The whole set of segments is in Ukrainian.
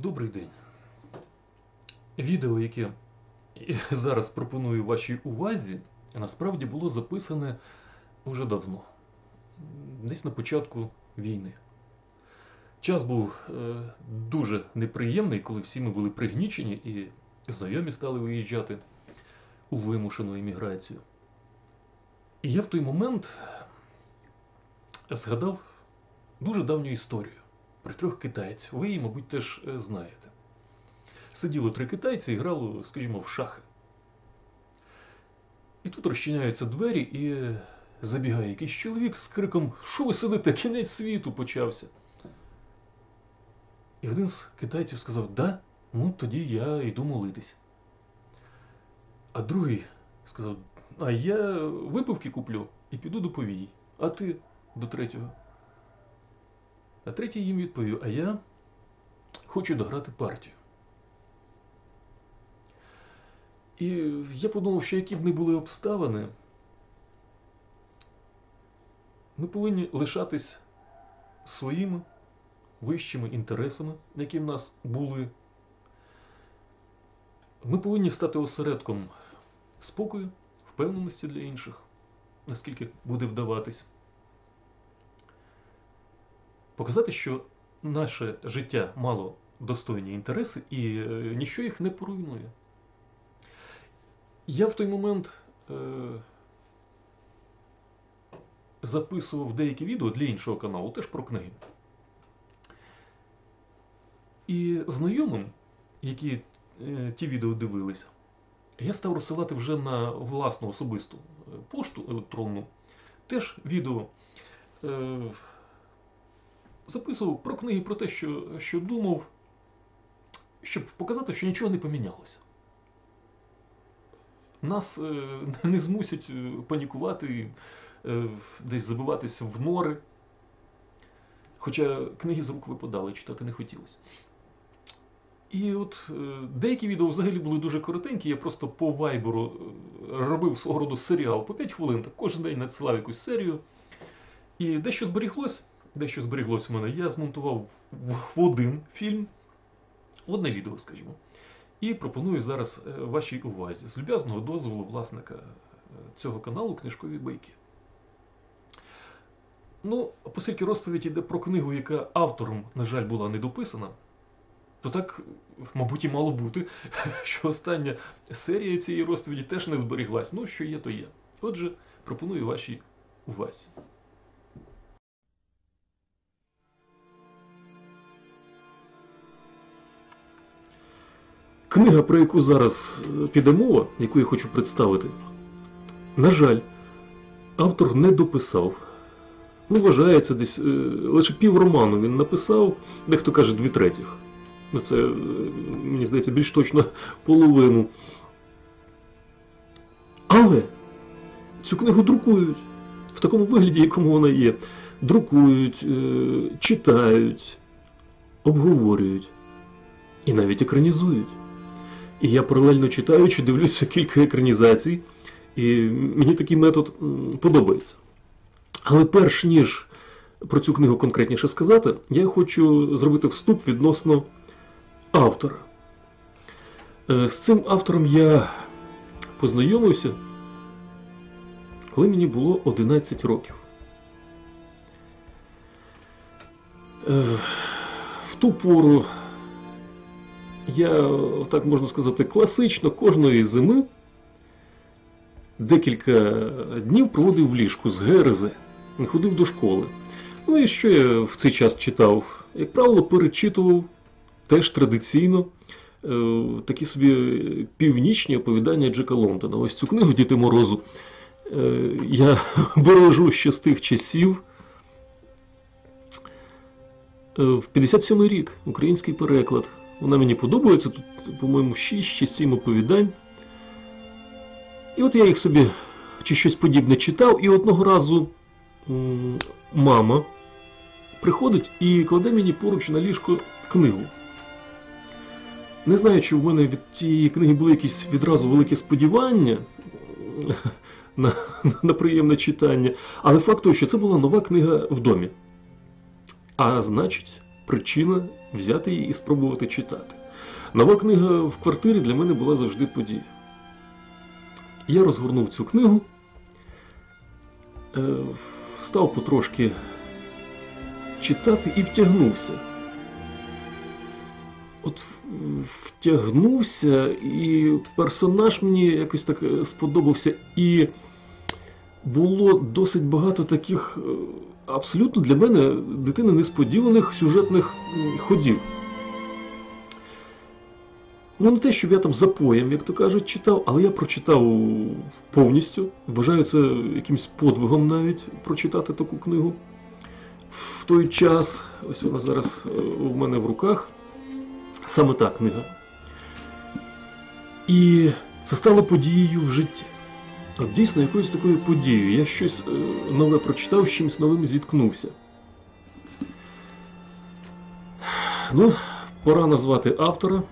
Добрий день. Відео, яке зараз пропоную вашій увазі, насправді було записане уже давно. Десь на початку війни. Час був дуже неприємний, коли всі ми були пригнічені і знайомі стали виїжджати у вимушену еміграцію. І я в той момент згадав дуже давню історію про 3 китайців. Ви її, мабуть, теж знаєте. Сиділо 3 китайці і грало, скажімо, в шахи. І тут розчиняються двері і забігає якийсь чоловік з криком: «Що ви сидите? Кінець світу почався!» І один з китайців сказав: «Да, ну тоді я йду молитись». А другий сказав: «А я випивки куплю і піду до повії. А ти до третього?» А третій їм відповів: «А я хочу дограти партію». І я подумав, що які б не були обставини, ми повинні лишатись своїми вищими інтересами, які в нас були. Ми повинні стати осередком спокою, впевненості для інших, наскільки буде вдаватись. Показати, що наше життя мало достойні інтереси і ніщо їх не поруйнує. Я в той момент записував деякі відео для іншого каналу, теж про книги. І знайомим, які ті відео дивилися, я став розсилати вже на власну особисту пошту електронну теж відео. Записував про книги, про те, що думав, щоб показати, що нічого не помінялося. Нас не змусять панікувати, десь забиватися в нори. Хоча книги з рук випадали, читати не хотілося. І от деякі відео взагалі були дуже коротенькі, я просто по вайберу робив свого роду серіал по 5 хвилин, так кожен день надсилав якусь серію. І дещо зберіглось в мене, я змонтував в один фільм, в одне відео, скажімо. І пропоную зараз вашій увазі з люб'язного дозволу власника цього каналу «Книжкові байки». Ну, оскільки розповідь йде про книгу, яка автором, на жаль, була не дописана, то так, мабуть, і мало бути, що остання серія цієї розповіді теж не зберіглась. Ну, що є, то є. Отже, пропоную вашій увазі. Книга, про яку зараз піде мова, яку я хочу представити, на жаль, автор не дописав. Ну, вважається десь, лише півроману він написав, дехто каже 2/3. Ну, це, мені здається, більш точно половину. Але цю книгу друкують в такому вигляді, якому вона є. Друкують, читають, обговорюють і навіть екранізують. І я паралельно читаючи, дивлюся кілька екранізацій, і мені такий метод подобається. Але перш ніж про цю книгу конкретніше сказати, я хочу зробити вступ відносно автора. З цим автором я познайомився, коли мені було 11 років. В ту пору я, так можна сказати, класично кожної зими декілька днів проводив в ліжку з ГРЗ, не ходив до школи. Ну і що я в цей час читав? Як правило, перечитував теж традиційно такі собі північні оповідання Джека Лондона. Ось цю книгу «Діти Морозу» я бережу ще з тих часів. В 57-й рік, український переклад. Вона мені подобається, тут, по-моєму, 6 чи 7 оповідань. І от я їх собі чи щось подібне читав, і одного разу мама приходить і кладе мені поруч на ліжко книгу. Не знаю, чи в мене від тієї книги були якісь відразу великі сподівання на приємне читання, але факт той, що це була нова книга в домі. А значить, причина взяти її і спробувати читати. Нова книга в квартирі для мене була завжди подія. Я розгорнув цю книгу, став потрошки читати і втягнувся. От втягнувся, і персонаж мені якось так сподобався, і було досить багато таких абсолютно для мене, дитини, несподіваних сюжетних ходів. Ну, не те, щоб я там за поєм, як то кажуть, читав, але я прочитав повністю. Вважаю це якимось подвигом навіть прочитати таку книгу. В той час, ось вона зараз у мене в руках, саме та книга. І це стало подією в житті. От дійсно, якоюсь такою подією. Я щось нове прочитав, з чимось новим зіткнувся. Ну, пора назвати автора.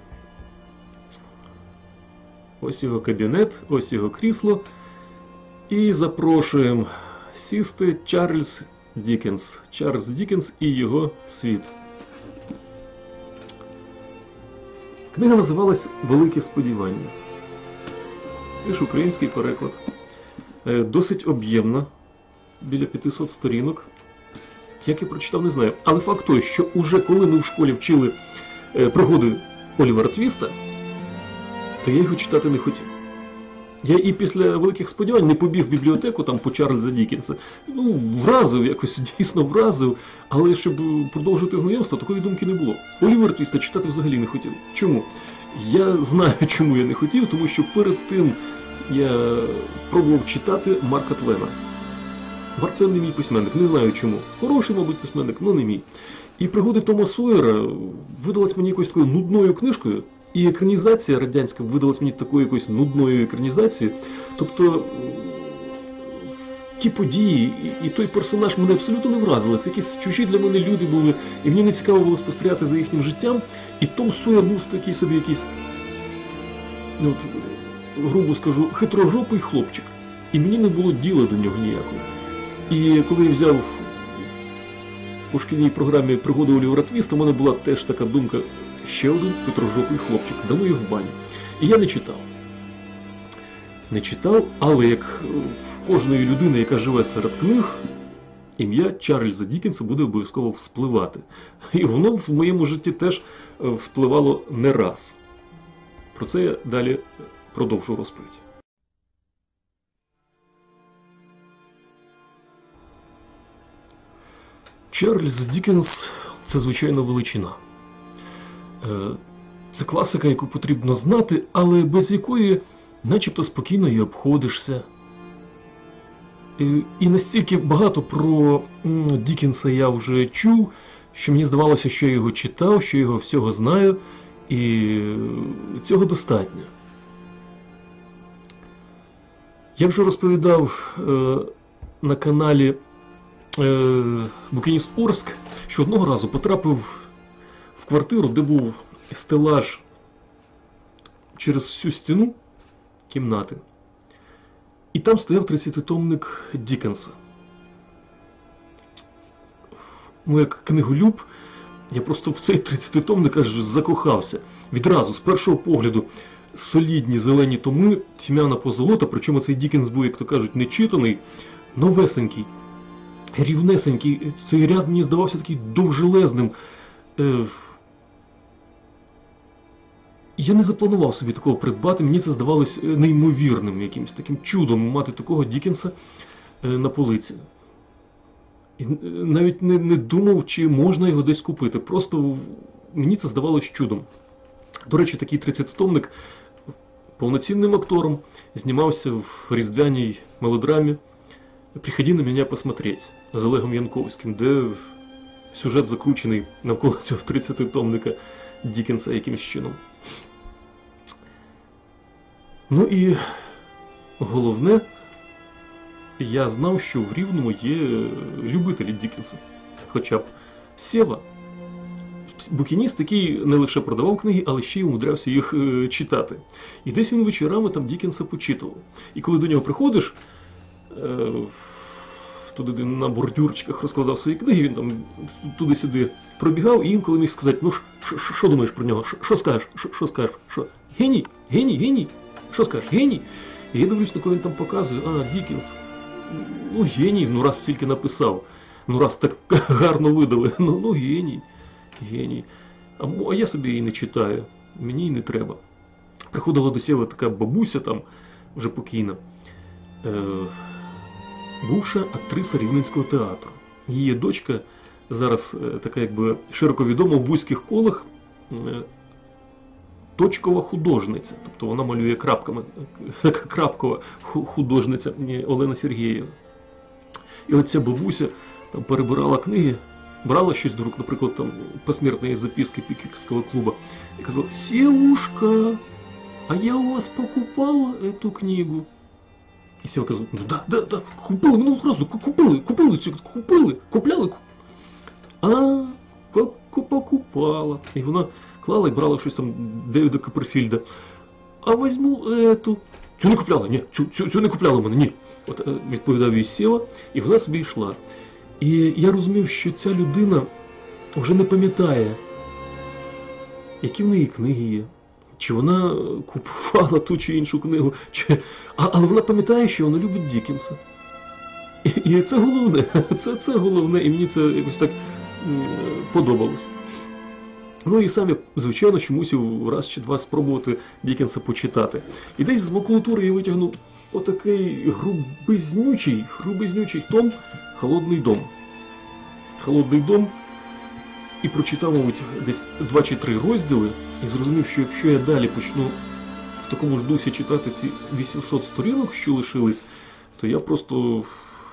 Ось його кабінет, ось його крісло. І запрошуємо сісти Чарльз Діккенс. Чарльз Діккенс і його світ. Книга називалась «Великі сподівання». Теж український переклад. Досить об'ємна, біля 500 сторінок. Як я прочитав, не знаю. Але факт той, що уже коли ми в школі вчили пригоди Олівера Твіста, то я його читати не хотів. Я і після «Великих сподівань» не побіг в бібліотеку там по Чарльза Діккенса. Ну, вразив, якось дійсно вразив, але щоб продовжувати знайомство, такої думки не було. Олівера Твіста читати взагалі не хотів. Чому? Я знаю, чому я не хотів, тому що перед тим я пробував читати Марка Твена. Марк Твен не мій письменник, не знаю чому. Хороший, мабуть, письменник, але не мій. І «Пригоди Тома Сойера» видалась мені якоюсь такою нудною книжкою, і екранізація радянська видалась мені такою якоюсь нудною екранізацією. Тобто ті події і той персонаж мене абсолютно не вразили. Це якісь чужі для мене люди були, і мені не цікаво було спостерігати за їхнім життям. І Том Сойер був такий собі якийсь, ну, от, грубо скажу, хитрожопий хлопчик. І мені не було діла до нього ніякого. І коли я взяв по шкільній програмі «Пригоди Олівера Твіста», у мене була теж така думка: ще один хитрожопий хлопчик, дамо їх в баню. І я не читав. Не читав, але як в кожної людини, яка живе серед книг, ім'я Чарльза Діккенса буде обов'язково вспливати. І воно в моєму житті теж вспливало не раз. Про це я далі продовжу розповідь. Чарльз Діккенс – це, звичайно, величина. Це класика, яку потрібно знати, але без якої начебто спокійно і обходишся. І настільки багато про Діккенса я вже чув, що мені здавалося, що я його читав, що я його всього знаю, і цього достатньо. Я вже розповідав на каналі Букініст Орск, що одного разу потрапив в квартиру, де був стелаж через всю стіну кімнати. І там стояв 30-томник Діккенса. Ну, як книголюб, я просто в цей 30-томник аж закохався. Відразу, з першого погляду, солідні зелені томи, тьмяна позолота, причому цей Діккенс був, як то кажуть, нечитаний, новесенький, рівнесенький. Цей ряд мені здавався такий довжелезним. Я не запланував собі такого придбати, мені це здавалось неймовірним, якимось таким чудом мати такого Діккенса на полиці. І навіть не думав, чи можна його десь купити. Просто мені це здавалось чудом. До речі, такий 30-томник повноцінним актором знімався в різдвяній мелодрамі «Приходи на мене посмотреть» з Олегом Янковським, де сюжет закручений навколо цього 30-томника Діккенса якимось чином. Ну і головне, я знав, що в Рівному є любителі Діккенса. Хоча б Сєва, букініст, який не лише продавав книги, але ще й умудрявся їх читати. І десь він вечорами там Діккенса почитував. І коли до нього приходиш, туди на бордюрчиках розкладав свої книги, він там туди-сюди пробігав і інколи міг сказати, ну що думаєш про нього, що скажеш, що скажеш, що? Геній, геній, геній, що скажеш, геній? І я дивлюсь, на кого він там показує, Діккенс, ну геній, ну раз стільки написав, ну раз так гарно видали, ну геній, геній. А я собі її не читаю, мені й не треба. Приходила до себе така бабуся там, вже покійна, бувша актриса Рівненського театру. Її дочка зараз така якби широко відома в вузьких колах точкова художниця. Тобто вона малює крапками, така крапкова художниця Олена Сергієва. І от ця бабуся там перебирала книги, брала щось до рук, наприклад, там посмертні записки Піквікського клуба, і казала: «Севушка, а я у вас покупала эту книгу?» І Сева казав: «Ну да, купили, минулого разу, купляли. Покупала». І вона клала і брала щось там Девіда Копперфільда. «А візьму эту». «Цю не купляла, ні, цю не купляла в мене, ні». От відповідав їй Сева, і вона собі йшла. І я розумів, що ця людина вже не пам'ятає, які в неї книги є, чи вона купувала ту чи іншу книгу, але вона пам'ятає, що вона любить Діккенса. І це головне, це головне, і мені це якось так подобалось. Ну і сам я, звичайно, що мусив раз чи два спробувати Діккенса почитати. І десь з макулатури я витягнув отакий грубизнючий том «Холодний дом». «Холодний дом». І прочитав, мабуть, десь 2 чи 3 розділи, і зрозумів, що якщо я далі почну в такому ж дусі читати ці 800 сторінок, що лишились, то я просто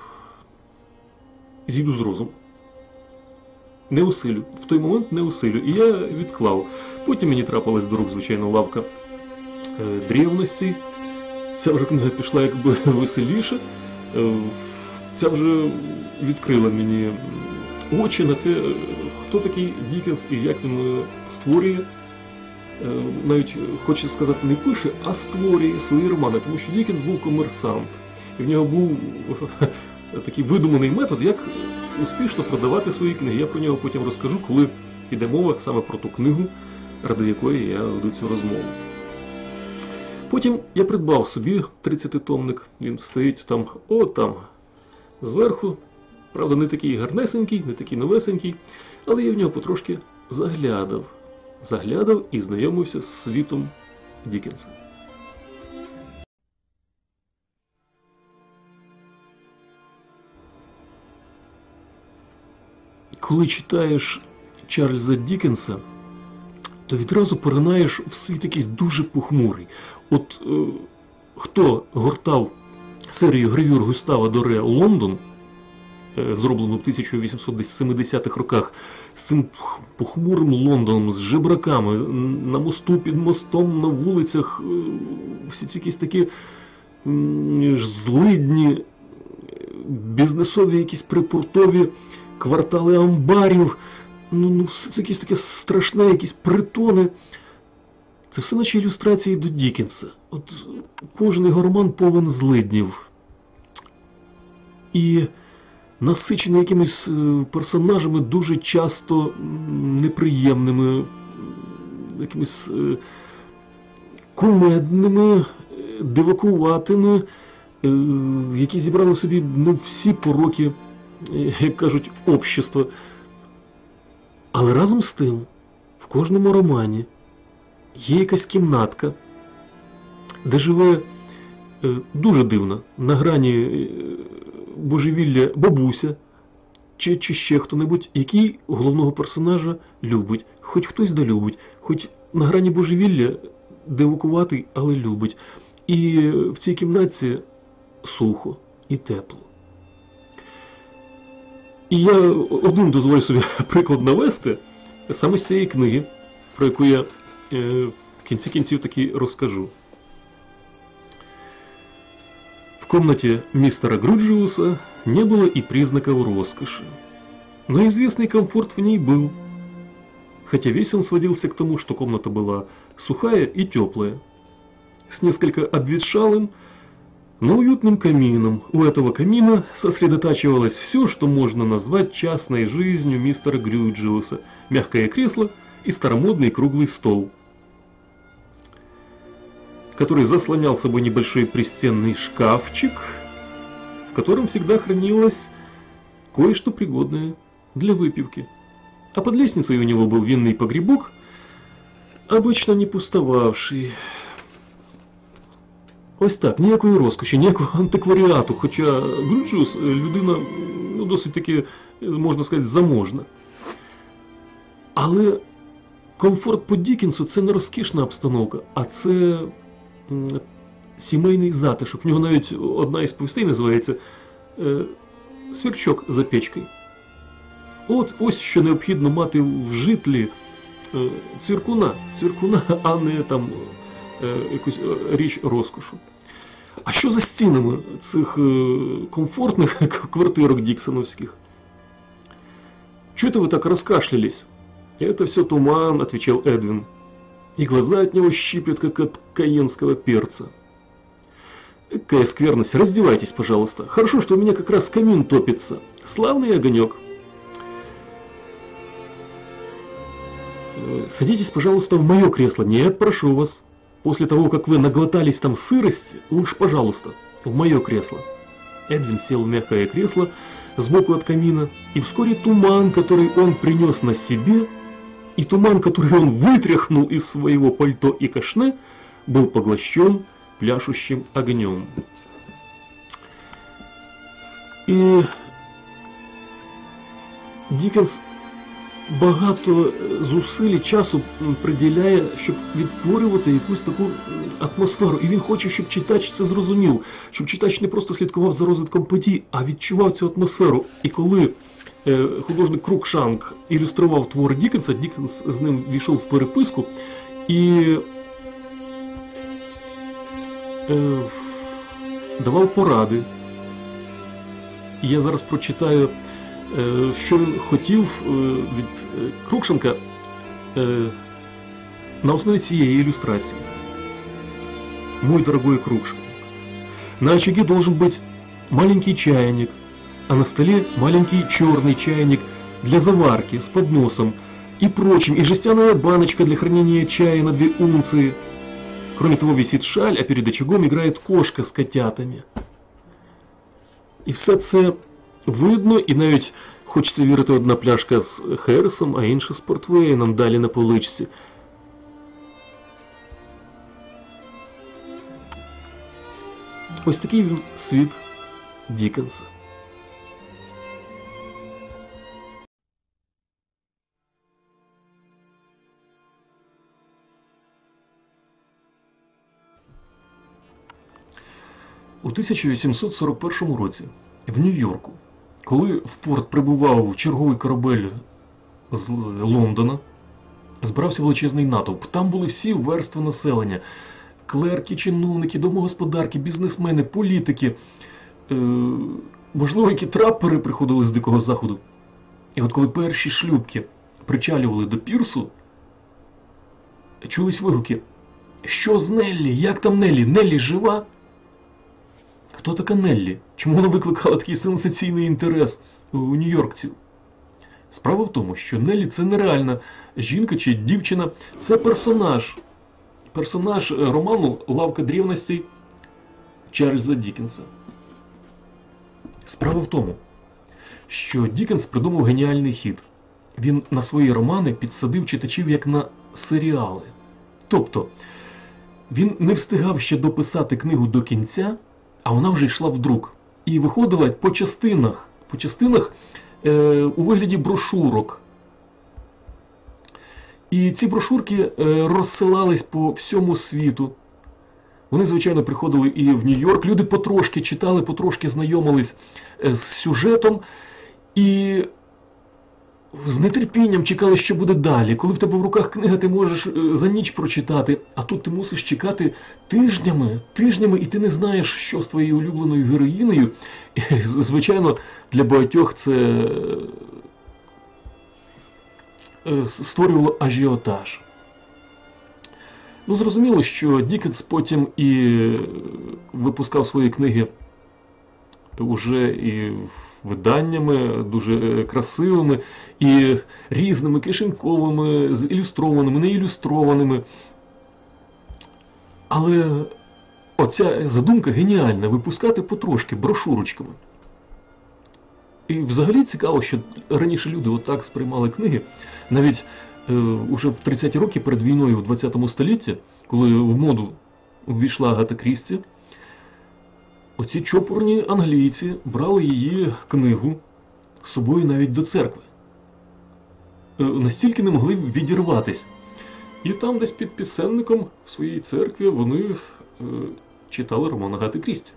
зійду з розуму. Не усилю. В той момент не усилю. І я відклав. Потім мені трапилась до рук, звичайно, лавка древностей. Ця вже книга пішла якби веселіше. Ця вже відкрила мені очі на те, хто такий Діккенс і як він створює. Навіть, хочеться сказати, не пише, а створює свої романи. Тому що Діккенс був комерсант. І в нього був такий видуманий метод, як успішно продавати свої книги. Я про нього потім розкажу, коли піде мова саме про ту книгу, ради якої я веду цю розмову. Потім я придбав собі 30-томник. Він стоїть там зверху. Правда, не такий гарнесенький, не такий новесенький, але я в нього потрошки заглядав і знайомився з світом Діккенса. Коли читаєш Чарльза Діккенса, то відразу поринаєш в світ якийсь дуже похмурий. От хто гортав серію гравюр Гюстава Доре «Лондон», зроблену в 1870-х роках, з цим похмурим Лондоном, з жебраками, на мосту, під мостом, на вулицях, всі ці якісь такі злидні, бізнесові, якісь припортові квартали амбарів, це якесь таке страшне, якісь притони. Це все наче ілюстрації до Діккенса. От кожен його роман повен злиднів. І насичений якимись персонажами дуже часто неприємними, якимись кумедними, дивакуватими, які зібрали в собі всі пороки, як кажуть, общества. Але разом з тим, в кожному романі є якась кімнатка, де живе дуже дивна, на грані божевілля бабуся, чи ще хто-небудь, який головного персонажа любить. Хоч хтось да любить, хоч на грані божевілля дивакуватий, але любить. І в цій кімнатці сухо і тепло. І я один дозволю собі приклад навести саме з цієї книги, про яку я в кінці кінців таки розкажу. В комнате мистера Груджиуса не было и признаков роскоши. Но известный комфорт в ней был, хотя весь он сводился к тому, что комната была сухая и теплая, с несколько обветшалым, Но уютным камином. У этого камина сосредотачивалось все, что можно назвать частной жизнью мистера Грюджиуса. Мягкое кресло и старомодный круглый стол, который заслонял собой небольшой пристенный шкафчик, в котором всегда хранилось кое-что пригодное для выпивки. А под лестницей у него был винный погребок, обычно не пустовавший. Ось так, ніякої розкоші, ніякого антикваріату, хоча Грюджіус людина досить таки, можна сказати, заможна. Але комфорт по Діккенсу – це не розкішна обстановка, а це сімейний затишок. В нього навіть одна із повістей називається «Сверчок за печкою». Ось що необхідно мати в житлі цвіркуна, а не там якусь річ розкошу. А що за стінами цих комфортних квартирок диксоновских? Чего-то вы так раскашлялись? Это все туман, отвечал Эдвин. И глаза от него щиплет, как от каенского перца. Какая скверность, раздевайтесь, пожалуйста. Хорошо, что у меня как раз камин топится. Славный огонек. Садитесь, пожалуйста, в мое кресло. Нет, прошу вас. После того, как вы наглотались там сырости, уж, пожалуйста, в мое кресло. Эдвин сел в мягкое кресло сбоку от камина, и вскоре туман, который он принес на себе, и туман, который он вытряхнул из своего пальто и кашне, был поглощен пляшущим огнем. І Діккенс багато зусиль і часу приділяє, щоб відтворювати якусь таку атмосферу. І він хоче, щоб читач це зрозумів, щоб читач не просто слідкував за розвитком подій, а відчував цю атмосферу. І коли художник Крукшанк ілюстрував твори Діккенса, Діккенс з ним війшов в переписку і давав поради. І я зараз прочитаю, що він хотів від Крукшанка на основі цієї ілюстрації. Мой дорогой Крукшанк, на очаге должен быть маленький чайник, а на столе маленький черный чайник для заварки с подносом и прочим, и жестяная баночка для хранения чая на 2 унции. Кроме того, висит шаль, а перед очагом играет кошка з котятами. І все це видно, і навіть хочеться вірити, одна пляшка з Хересом, а інша з Портвейном далі на поличці. Ось такий він світ Діккенса. У 1841 році в Нью-Йорку, коли в порт прибував черговий корабель з Лондона, збирався величезний натовп. Там були всі верстви населення. Клерки, чиновники, домогосподарки, бізнесмени, політики, можливо, які трапери приходили з Дикого Заходу. І от коли перші шлюпки причалювали до пірсу, чулись вигуки: «Що з Неллі? Як там Неллі? Неллі жива?» Хто така Неллі? Чому вона викликала такий сенсаційний інтерес у нью-йоркців? Справа в тому, що Неллі – це нереальна жінка чи дівчина, це персонаж. Персонаж роману «Лавка древностей» Чарльза Діккенса. Справа в тому, що Діккенс придумав геніальний хід. Він на свої романи підсадив читачів як на серіали. Тобто, він не встигав ще дописати книгу до кінця, а вона вже йшла в друк. І виходила по частинах у вигляді брошурок. І ці брошурки розсилались по всьому світу. Вони, звичайно, приходили і в Нью-Йорк. Люди потрошки читали, потрошки знайомились з сюжетом. І з нетерпінням чекали, що буде далі. Коли в тебе в руках книга, ти можеш за ніч прочитати, а тут ти мусиш чекати тижнями, і ти не знаєш, що з твоєю улюбленою героїнею. І, звичайно, для багатьох це створювало ажіотаж. Ну, зрозуміло, що Дікенс потім і випускав свої книги уже і виданнями дуже красивими, і різними, кишеньковими, з ілюстрованими, неілюстрованими. Але оця задумка геніальна – випускати потрошки брошурочками. І взагалі цікаво, що раніше люди отак сприймали книги. Навіть уже в 30-ті роки перед війною в 20 столітті, коли в моду ввійшла Агата Крісті, оці чопорні англійці брали її книгу з собою навіть до церкви. Настільки не могли відірватись. І там десь під пісенником в своїй церкві вони читали роман Агати Крісті.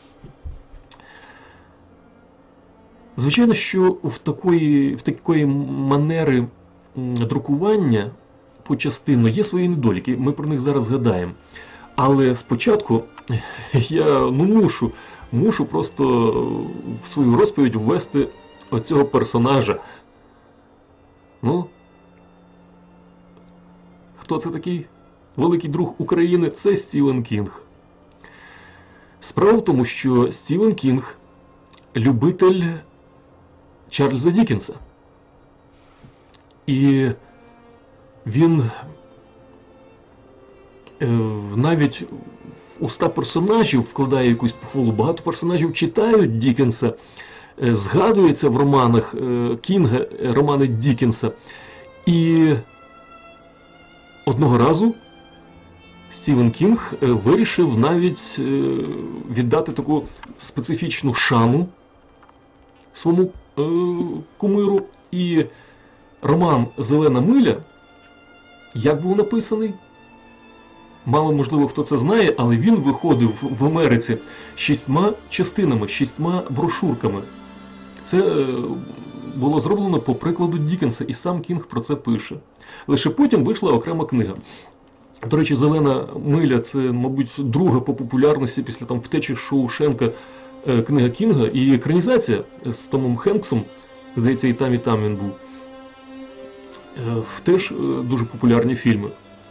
Звичайно, що в такої манери друкування почастинно є свої недоліки, ми про них зараз згадаємо. Але спочатку я мушу просто в свою розповідь ввести оцього персонажа. Ну, хто це такий великий друг України? Це Стівен Кінг. Справа в тому, що Стівен Кінг – любитель Чарльза Дікенса. І він навіть в уста персонажів вкладає якусь похвалу. Багато персонажів читають Дікенса, згадується в романах Кінга, романи Дікенса. І одного разу Стівен Кінг вирішив навіть віддати таку специфічну шану своєму кумиру. І роман «Зелена миля», як був написаний? Мало, можливо, хто це знає, але він виходив в Америці 6 частинами, 6 брошурками. Це було зроблено по прикладу Дікенса, і сам Кінг про це пише. Лише потім вийшла окрема книга. До речі, «Зелена миля» – це, мабуть, друга по популярності після втечі Шоушенка книга Кінга. І екранізація з Томом Хенксом, здається, і там він був. Теж дуже популярні фільми.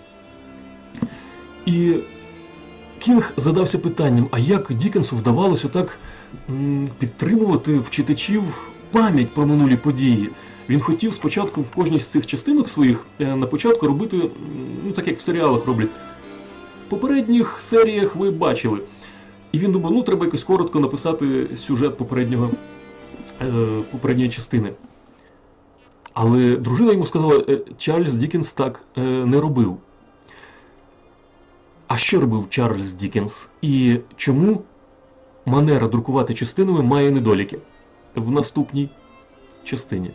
І Кінг задався питанням, а як Дікенсу вдавалося так підтримувати в читачів пам'ять про минулі події. Він хотів спочатку в кожній з цих частинок своїх на початку робити, так як в серіалах роблять. В попередніх серіях ви бачили. І він думав, треба якось коротко написати сюжет попередньої частини. Але дружина йому сказала, Чарльз Дікенс так не робив. А що робив Чарльз Дікенс? І чому манера друкувати частинами має недоліки? В наступній частині.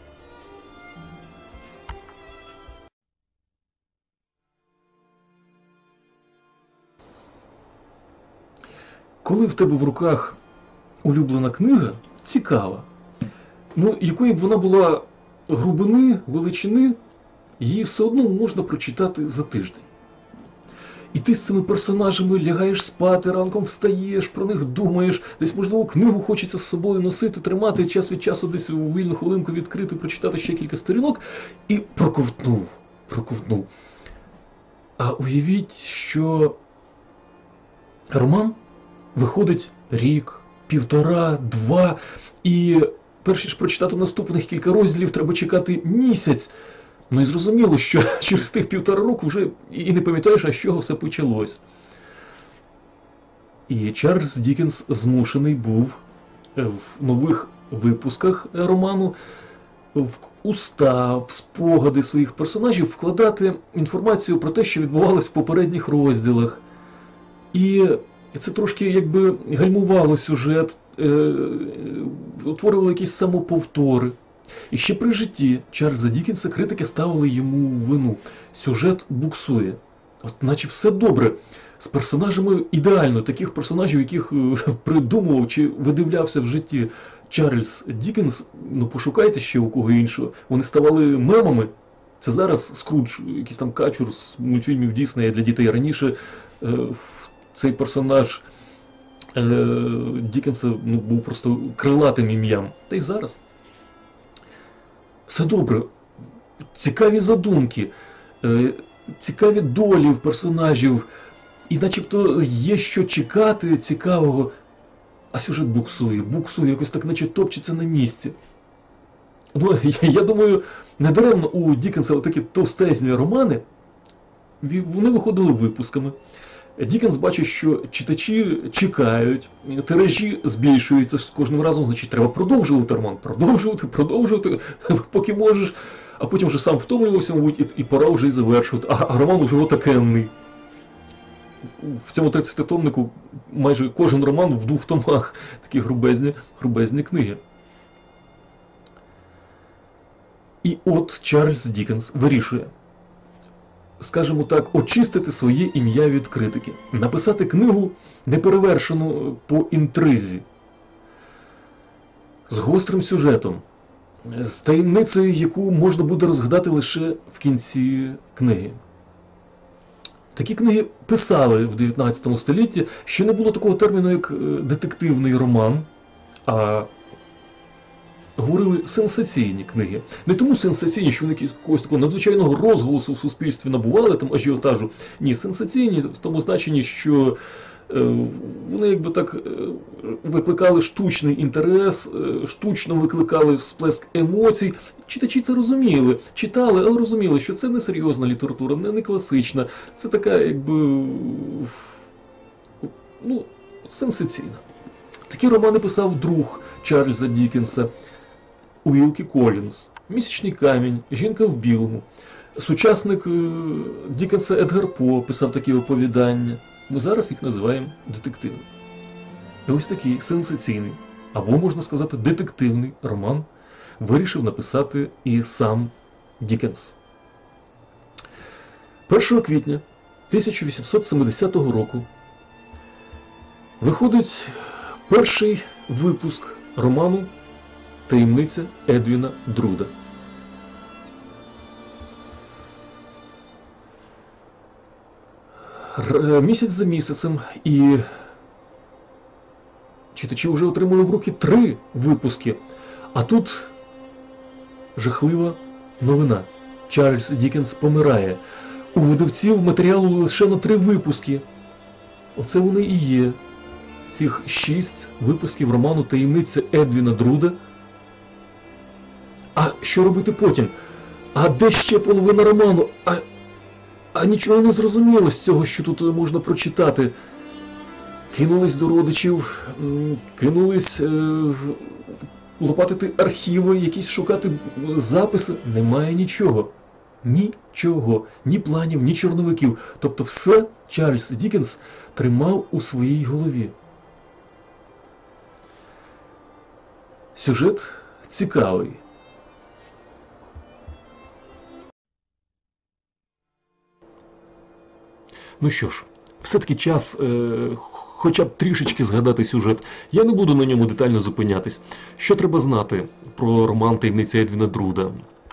Коли в тебе в руках улюблена книга, цікава, якої б вона була грубини, величини, її все одно можна прочитати за тиждень. І ти з цими персонажами лягаєш спати, ранком встаєш, про них думаєш, десь, можливо, книгу хочеться з собою носити, тримати, час від часу десь у вільну хвилинку відкрити, прочитати ще кілька сторінок і проковтнув. А уявіть, що роман виходить рік, півтора, 2, і перш ніж прочитати наступних кілька розділів, треба чекати місяць. І зрозуміло, що через тих 1,5 року вже і не пам'ятаєш, а з чого все почалось. І Чарльз Дікенс змушений був в нових випусках роману в уста, в спогади своїх персонажів вкладати інформацію про те, що відбувалось в попередніх розділах. І це трошки гальмувало сюжет, утворювало якісь самоповтори. І ще при житті Чарльза Дікенса критики ставили йому в вину. Сюжет буксує. Наче все добре. З персонажами ідеально. Таких персонажів, яких придумував чи видивлявся в житті Чарльз Дікенс, пошукайте ще у кого іншого. Вони ставали мемами. Це зараз Скрудж, якийсь качур з мультфільмів Діснея для дітей. Раніше цей персонаж Дікенса був просто крилатим ім'ям. Та й зараз. Все добре, цікаві задумки, цікаві долі в персонажів, і начебто є що чекати цікавого, а сюжет буксує, якось так наче топчеться на місці. Ну, я думаю, недаремно у Діккенса такі товстезні романи, вони виходили випусками. Діккенс бачить, що читачі чекають, тиражі збільшуються з кожним разом, значить треба продовжувати роман, продовжувати, поки можеш, а потім вже сам втомлювався, мабуть, і пора вже і завершувати, а роман вже отакенний. В цьому 30-томнику майже кожен роман в 2 томах, такі грубезні книги. І от Чарльз Діккенс вирішує, скажімо так, очистити своє ім'я від критики. Написати книгу неперевершену по інтризі, з гострим сюжетом, з таємницею, яку можна буде розгадати лише в кінці книги. Такі книги писали в 19 столітті, ще не було такого терміну, як детективний роман, а говорили сенсаційні книги. Не тому сенсаційні, що вони якогось такого надзвичайного розголосу в суспільстві набували, там ажіотажу. Ні, сенсаційні в тому значенні, що вони якби так викликали штучний інтерес, штучно викликали сплеск емоцій. Читачі це розуміли, читали, але розуміли, що це не серйозна література, не класична, це така якби, ну, сенсаційна. Такі романи писав друг Чарльза Діккенса, Уілкі Колінс, «Місячний камінь», «Жінка в білому». Сучасник Діккенса Едгар По писав такі оповідання. Ми зараз їх називаємо детективами. І ось такий сенсаційний, або, можна сказати, детективний роман вирішив написати і сам Діккенс. 1 квітня 1870 року виходить перший випуск роману «Таємниця Едвіна Друда». Місяць за місяцем, і читачі вже отримали в руки 3 випуски. А тут жахлива новина. Чарльз Діккенс помирає. У видавців матеріалу лише на 3 випуски. Оце вони і є. Цих 6 випусків роману «Таємниця Едвіна Друда». А що робити потім? А де ще половина роману? А нічого не зрозуміло з цього, що тут можна прочитати. Кинулись до родичів, кинулись лопатити архіви, якісь шукати записи. Немає нічого. Нічого. Ні планів, ні чорновиків. Тобто все Чарльз Діккенс тримав у своїй голові. Сюжет цікавий. Ну що ж, все-таки час хоча б трішечки згадати сюжет. Я не буду на ньому детально зупинятись. Що треба знати про роман «Таємниця Едвіна Друда»?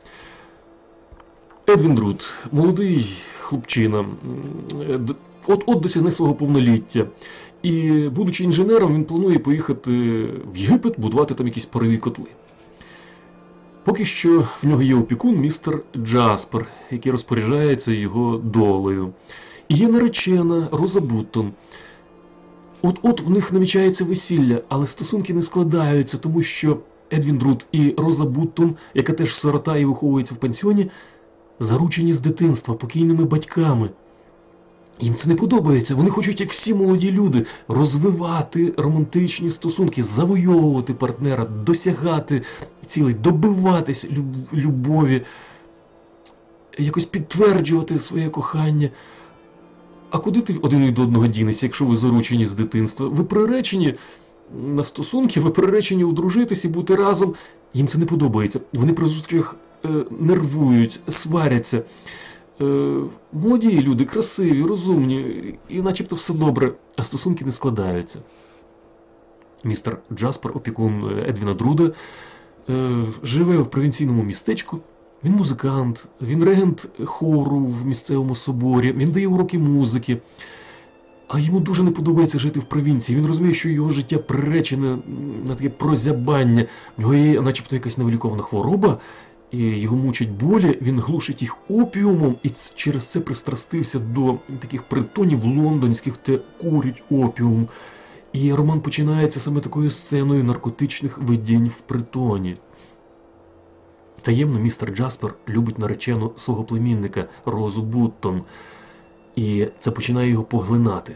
Едвін Друд – молодий хлопчина, от досягне свого повноліття. І, будучи інженером, він планує поїхати в Єгипет, будувати там якісь парові котли. Поки що в нього є опікун містер Джаспер, який розпоряджається його долею. І є наречена Роза Буттон. От в них намічається весілля, але стосунки не складаються, тому що Едвін Друд і Роза Буттон, яка теж сирота і виховується в пансіоні, заручені з дитинства покійними батьками. Їм це не подобається. Вони хочуть, як всі молоді люди, розвивати романтичні стосунки, завойовувати партнера, досягати цілей, добиватись любові, якось підтверджувати своє кохання. А куди ти один від одного дінешся, якщо ви заручені з дитинства? Ви приречені на стосунки, ви приречені одружитись і бути разом. Їм це не подобається. Вони при зустрічах нервують, сваряться. Молоді люди, красиві, розумні, і начебто все добре, а стосунки не складаються. Містер Джаспер, опікун Едвіна Друда, живе в провінційному містечку. Він музикант, він регент хору в місцевому соборі, він дає уроки музики. А йому дуже не подобається жити в провінції. Він розуміє, що його життя приречене на таке прозябання. В нього є начебто якась невилікована хвороба, і його мучать болі, він глушить їх опіумом і через це пристрастився до таких притонів лондонських, де курять опіум. І роман починається саме такою сценою наркотичних видінь в притоні. Таємно містер Джаспер любить наречену свого племінника Розу Буттон, і це починає його поглинати.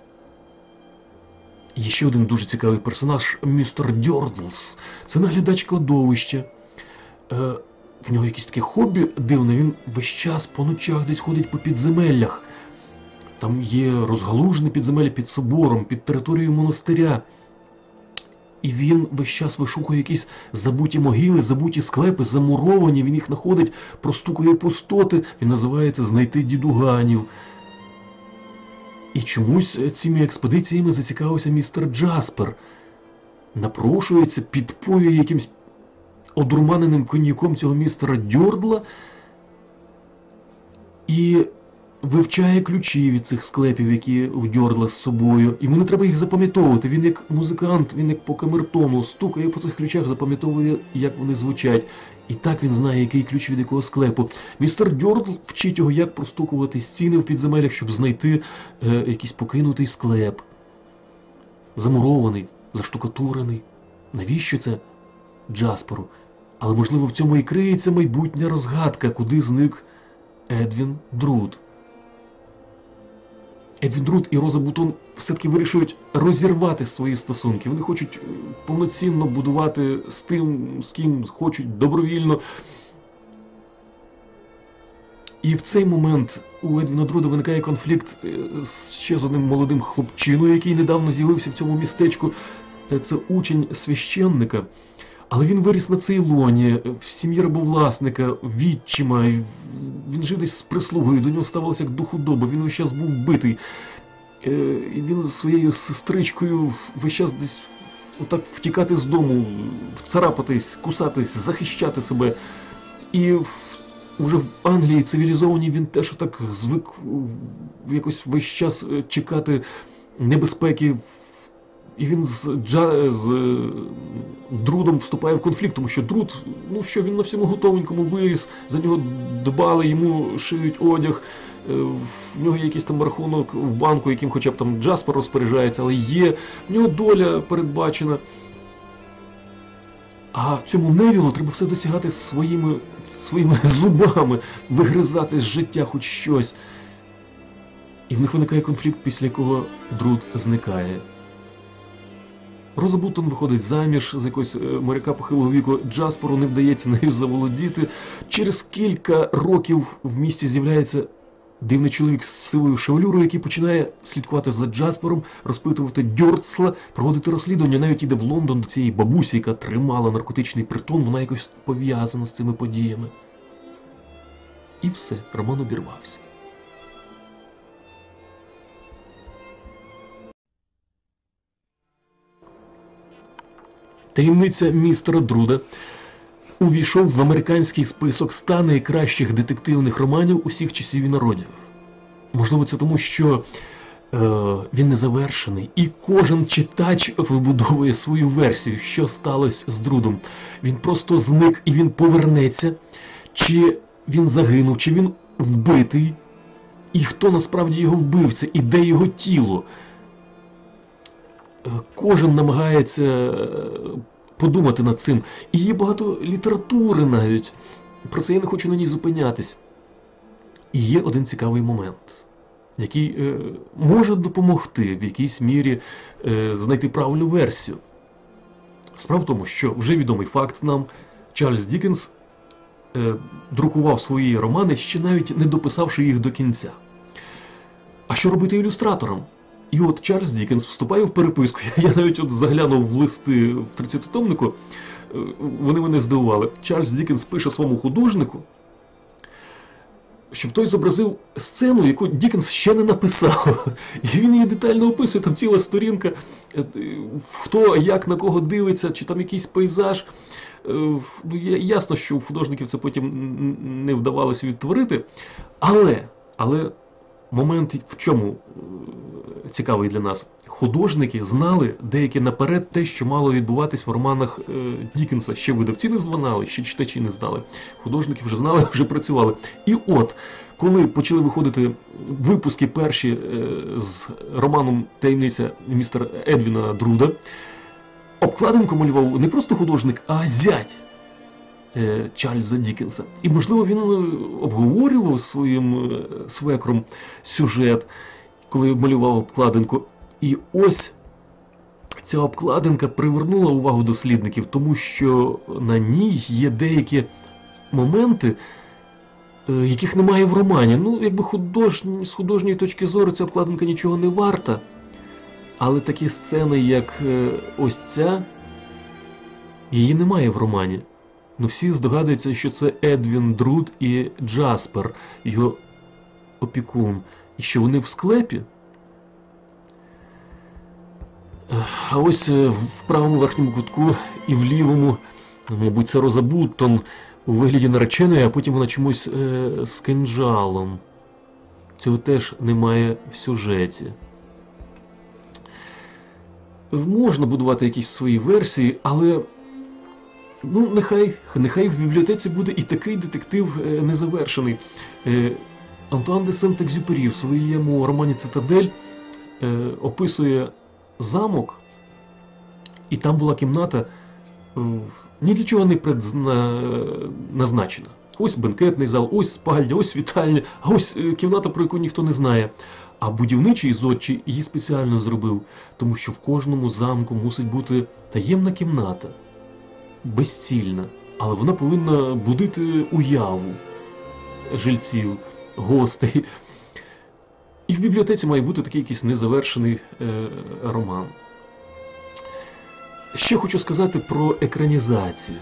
І ще один дуже цікавий персонаж – містер Дьордлс. Це наглядач кладовища. В нього якесь таке хобі дивне, він весь час по ночах десь ходить по підземеллях. Там є розгалужені підземелля під собором, під територією монастиря. І він весь час вишукує якісь забуті могили, забуті склепи, замуровані, він їх знаходить, простукує пустоти, він називається «Знайти дідуганів». І чомусь цими експедиціями зацікавився містер Джаспер. Напрошується, підпоює якимсь одурманеним коньяком цього містера Дьордла і вивчає ключі від цих склепів, які у Дьордла з собою. Йому не треба їх запам'ятовувати. Він як музикант, він як по камертону стукає по цих ключах, запам'ятовує, як вони звучать. І так він знає, який ключ від якого склепу. Містер Дьордл вчить його, як простукувати стіни в підземеллях, щоб знайти якийсь покинутий склеп. Замурований, заштукатурений. Навіщо це Джасперу? Але, можливо, в цьому і криється майбутня розгадка, куди зник Едвін Друд. Едвін Друд і Роза Буттон все-таки вирішують розірвати свої стосунки. Вони хочуть повноцінно будувати з тим, з ким хочуть, добровільно. І в цей момент у Едвіна Друда виникає конфлікт ще з одним молодим хлопчиною, який недавно з'явився в цьому містечку. Це учень священника. Але він виріс на Цейлоні, в сім'ї рабовласника, відчима. Він жив десь з прислугою, до нього ставилося як до худоби, він весь час був вбитий. І він зі своєю сестричкою весь час десь отак втікати з дому, царапатись, кусатись, захищати себе. І вже в Англії цивілізованій він теж отак звик якось весь час чекати небезпеки. І він з Друдом вступає в конфлікт, тому що Друд, він на всьому готовенькому виріс, за нього дбали, йому шиють одяг, в нього є якийсь там рахунок в банку, яким хоча б там Джаспер розпоряджається, але є, в нього доля передбачена. А цьому Невілу треба все досягати своїми зубами, вигризати з життя хоч щось. І в них виникає конфлікт, після якого Друд зникає. Роза Буттон виходить заміж за якогось моряка похилого віку, Джасперу не вдається нею заволодіти. Через кілька років в місті з'являється дивний чоловік з сивою шевелюрою, який починає слідкувати за Джаспером, розпитувати Дьордсла, проводити розслідування, навіть йде в Лондон до цієї бабусі, яка тримала наркотичний притон, вона якось пов'язана з цими подіями. І все, роман обірвався. Таємниця містера Друда увійшов в американський список 100 найкращих детективних романів усіх часів і народів. Можливо, це тому, що він незавершений, і кожен читач вибудовує свою версію, що сталося з Друдом. Він просто зник і він повернеться, чи він загинув, чи він вбитий, і хто насправді його вбивця, і де його тіло. Кожен намагається подумати над цим. І є багато літератури навіть. Про це я не хочу на ній зупинятись. І є один цікавий момент, який може допомогти в якійсь мірі знайти правильну версію. Справа в тому, що вже відомий факт нам, Чарльз Діккенс друкував свої романи, ще навіть не дописавши їх до кінця. А що робити ілюстраторам? І от Чарльз Діккенс вступає в переписку. Я навіть заглянув в листи в 30-томнику, вони мене здивували. Чарльз Діккенс пише своєму художнику, щоб той зобразив сцену, яку Діккенс ще не написав. І він її детально описує, там ціла сторінка, хто як на кого дивиться, чи там якийсь пейзаж. Ясно, що у художників це потім не вдавалося відтворити, але момент в чому цікавий для нас? Художники знали деякі наперед те, що мало відбуватись в романах Діккенса. Ще видавці не знали, ще читачі не знали. Художники вже знали, вже працювали. І от, коли почали виходити випуски перші з романом «Таємниця містера Едвіна Друда», обкладинку малював не просто художник, а зять Чарльза Діккенса. І, можливо, він обговорював своїм свекром сюжет, коли малював обкладинку. І ось ця обкладинка привернула увагу дослідників, тому що на ній є деякі моменти, яких немає в романі. Ну, якби з художньої точки зору ця обкладинка нічого не варта. Але такі сцени, як ось ця, її немає в романі. Ну, всі здогадуються, що це Едвін Друд і Джаспер, його опікун, і що вони в склепі. А ось в правому верхньому кутку і в лівому, мабуть, це Роза Буттон у вигляді нареченої, а потім вона чомусь з кинджалом. Цього теж немає в сюжеті. Можна будувати якісь свої версії, але ну, нехай в бібліотеці буде і такий детектив незавершений. Антуан де Сент-Екзюпері в своєму романі «Цитадель» описує замок, і там була кімната, ні для чого не назначена. Ось бенкетний зал, ось спальня, ось вітальня, а ось кімната, про яку ніхто не знає. А будівничий зодчий її спеціально зробив, тому що в кожному замку мусить бути таємна кімната, безцільна, але вона повинна будити уяву жильців, гостей. І в бібліотеці має бути такий якийсь незавершений роман. Ще хочу сказати про екранізацію.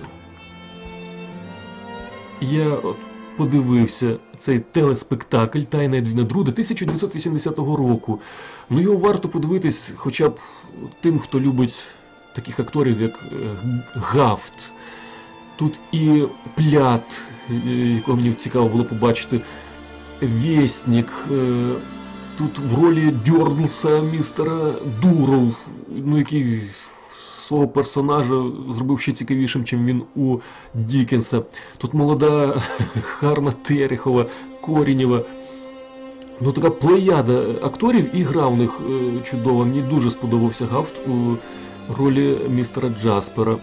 Я подивився цей телеспектакль «Тайна Едвіна Друда» 1980 року. Ну, його варто подивитись хоча б тим, хто любить таких акторів, як Гафт. Тут і Плят, якого мені цікаво було побачити, Вєснік, тут в ролі Дьордлса містера Дуров, ну, який свого персонажа зробив ще цікавішим, чим він у Діккенса. Тут молода Харна Терехова, Корінєва. Ну, така плеяда акторів, і гра в них чудова. Мені дуже сподобався Гафт у ролі містера Джаспера.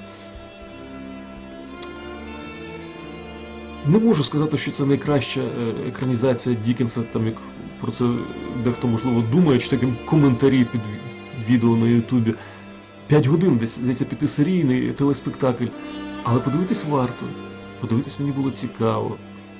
Не можу сказати, що це найкраща екранізація Діккенса, там як про це дехто, можливо, думає, чи таким коментарі під відео на Ютубі. 5 годин, десь, здається, 5-серійний телеспектакль. Але подивитись варто. Подивитись мені було цікаво.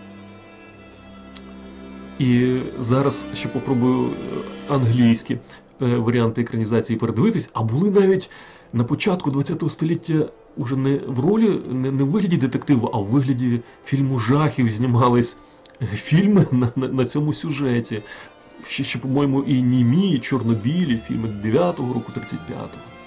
І зараз ще попробую англійські варіанти екранізації передивитись, а були навіть на початку ХХ століття уже не в ролі, не в вигляді детективу, а в вигляді фільму жахів знімались фільми на цьому сюжеті. Ще, по-моєму, і німі, і чорно-білі фільми 9-го року, 35-го.